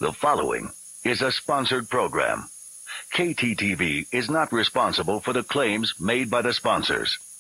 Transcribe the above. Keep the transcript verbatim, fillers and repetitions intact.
The following is a sponsored program. K T T V is not responsible for the claims made by the sponsors.